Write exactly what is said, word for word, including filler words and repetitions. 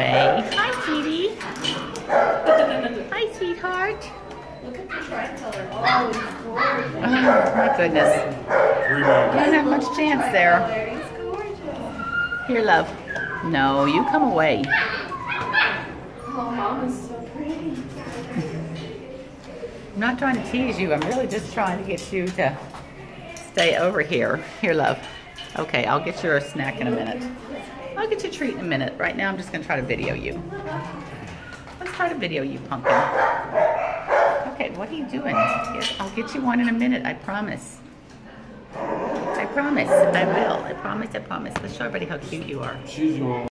away. Hi, sweetie. Hi, sweetheart. Look at the tricolor. Oh, he's gorgeous. Oh, my goodness. You don't have much chance there. He's gorgeous. Here, love. No, you come away. Oh, Mama's so pretty. I'm not trying to tease you. I'm really just trying to get you to stay over here. Here, love. Okay, I'll get you a snack in a minute. I'll get you a treat in a minute. Right now, I'm just going to try to video you. Let's try to video you, Pumpkin. Okay, what are you doing? Yes, I'll get you one in a minute. I promise. I promise. I will. I promise. I promise. Let's show everybody how cute you are. She's wrong.